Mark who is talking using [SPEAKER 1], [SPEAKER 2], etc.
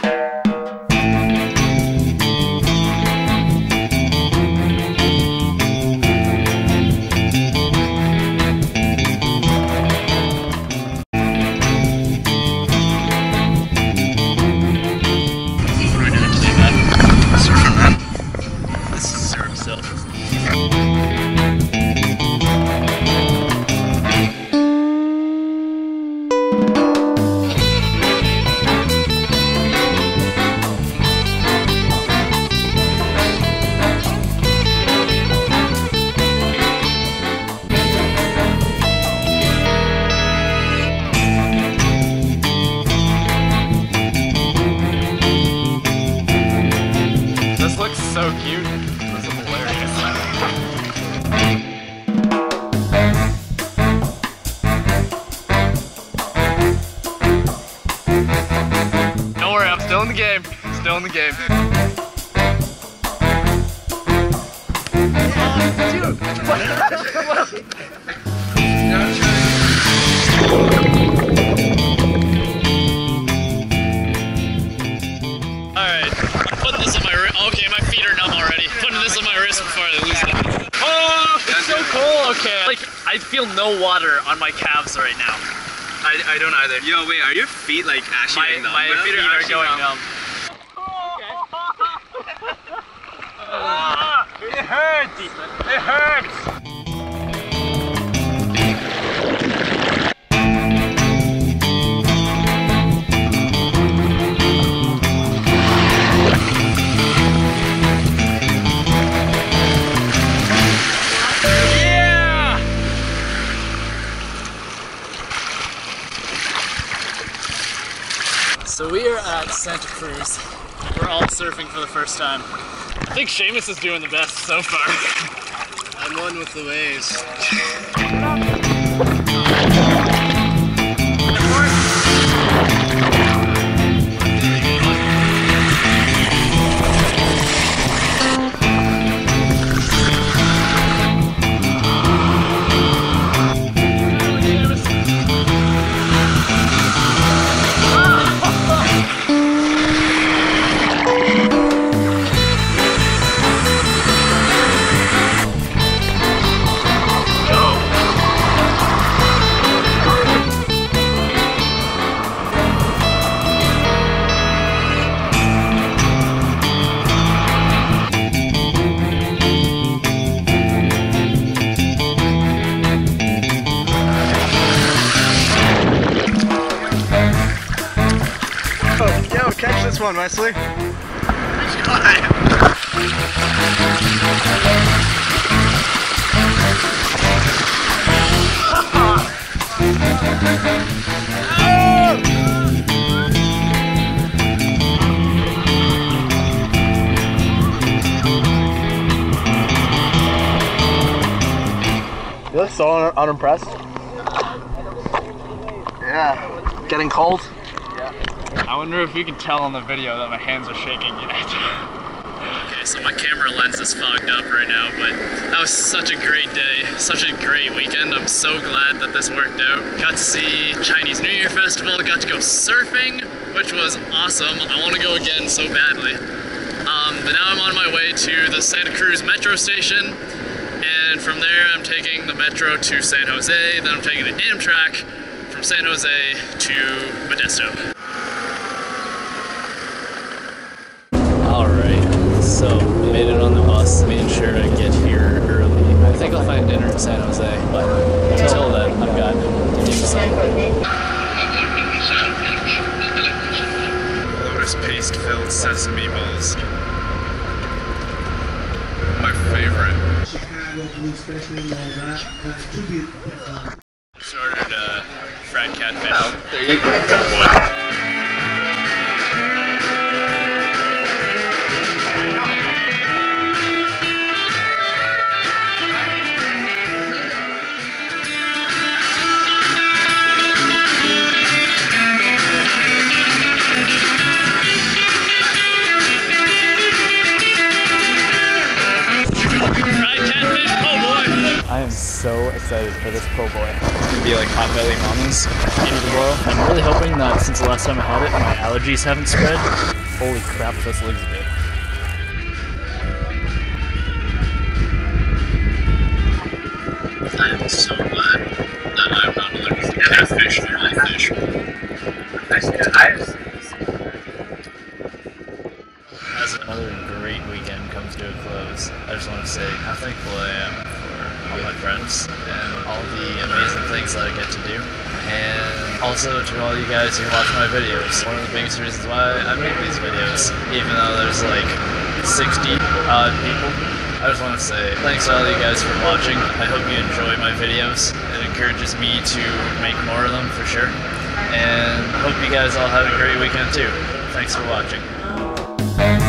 [SPEAKER 1] So cute. This is hilarious. Don't worry, I'm still in the game. Still in the game. Alright, I'm putting this on my wrist. Okay, my feet are numb already. Putting this on my wrist before I lose it. Oh, it's so cool. Okay, like I feel no water on my calves right now. I don't either.
[SPEAKER 2] Yo, wait, are your feet like actually numb?
[SPEAKER 1] My feet are going numb. It hurts. It hurts. So we are at Santa Cruz. We're all surfing for the first time. I think Seamus is doing the best so far.
[SPEAKER 2] I'm one with the waves. Catch this one, Wesley.
[SPEAKER 1] You look so unimpressed.
[SPEAKER 2] Yeah. Getting cold?
[SPEAKER 1] I wonder if you can tell on the video that my hands are shaking yet. Okay, so my camera lens is fogged up right now, but that was such a great day, such a great weekend. I'm so glad that this worked out. Got to see Chinese New Year Festival, got to go surfing, which was awesome. I want to go again so badly. But now I'm on my way to the Santa Cruz metro station, and from there I'm taking the metro to San Jose, then I'm taking the Amtrak from San Jose to Modesto. Alright, so made it on the bus, made sure to get here early. I think I'll find dinner in San Jose, but until then, I've got to do some lotus paste-filled sesame balls. My favorite. Just ordered fried catfish. Oh, there you go. I am so excited for this po' boy. be like hot belly mamas. Well, I'm really hoping that since the last time I had it, my allergies haven't spread. Holy crap, this looks good. I am so glad that I'm not allergic to catfish. I like fish. As another great weekend comes to a close, I just want to say how thankful I am for all my friends and all the amazing things that I get to do. And also to all you guys who watch my videos. One of the biggest reasons why I make these videos, even though there's like 60 odd people. I just want to say thanks to all you guys for watching. I hope you enjoy my videos. It encourages me to make more of them for sure. And hope you guys all have a great weekend too. Thanks for watching.